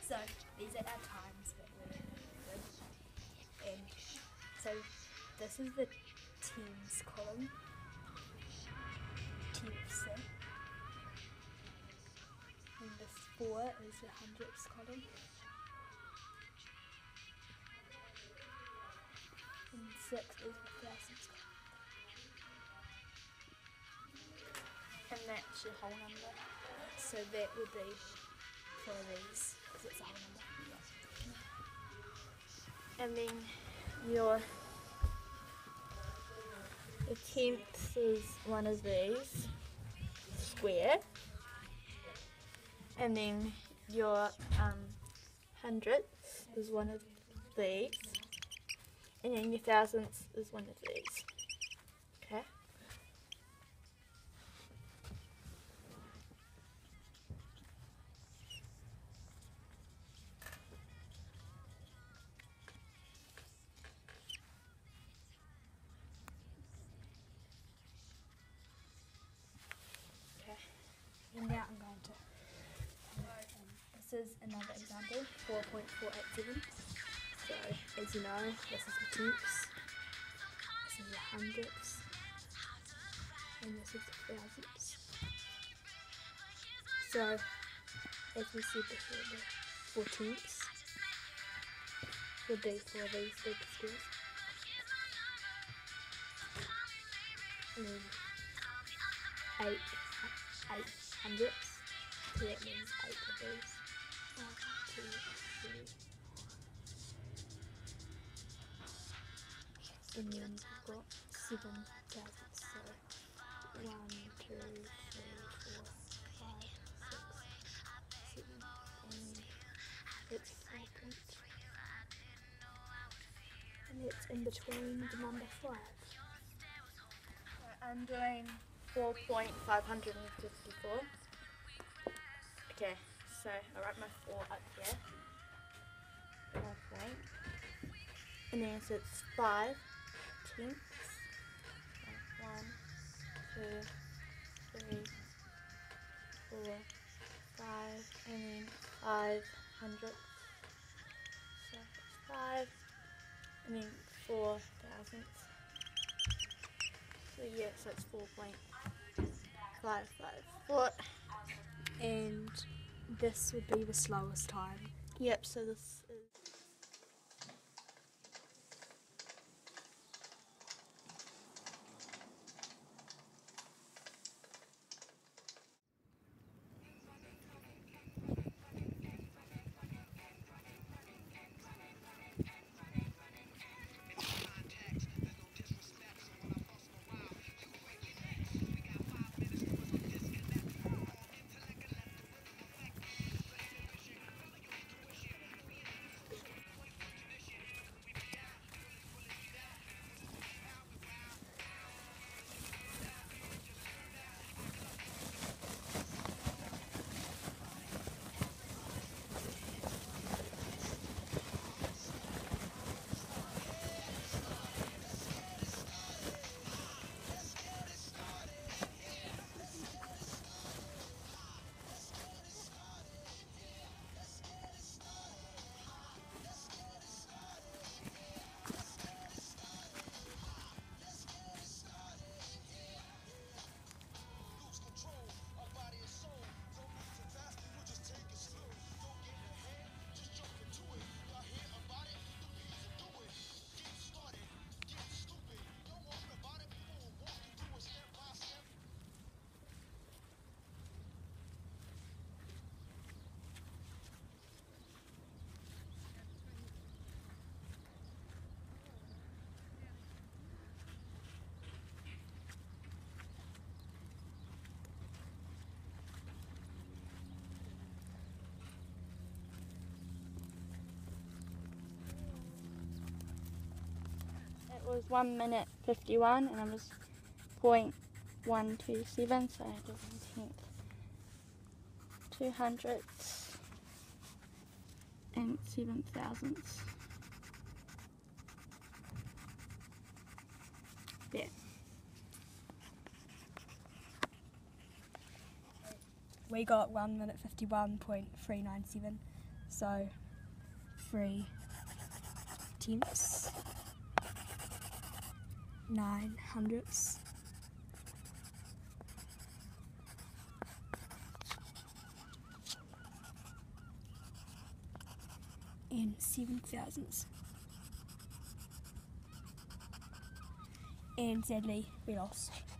So these are our times that we did. And so this is the tens column, 10%. And this 4 is the hundredths column. And 6 is the thousandths column. And that's your whole number. So that would be for these, because it's a whole number. And then your tenth is one of these, square. And then your hundredths is one of these. And then your thousandths is one of these. Okay? And now I'm going to, this is another example, 4.487. So as you know, this is the tenths, this is the hundredths, and this is the thousandths. So as we said before, the 4 tenths would be for these big squares. And then 8 hundredths, so that means 8 of these. 1, 2, 3, 4. And then we've got 7 thousandths, so 1, 2, 3, 4, 5, 6, 7, and it's 4 points. And it's in between the number 5. I'm doing 4.554. Okay, so I write my 4 up here. 5 point. And then so it's 5 tenths. 1, 2, 3, 4, 5, and then 5 hundredths. So it's 5, and then 4 thousandths. So yeah, so it's 4.554. And this would be the slowest time. Yep, so this is it was 1 minute 51 and I was 0.127, so I did 1 tenth, 2 hundredths and 7 thousandths. There. We got 1 minute 51.397, So 3 tenths, 9 hundredths, and 7 thousandths. And sadly, we lost.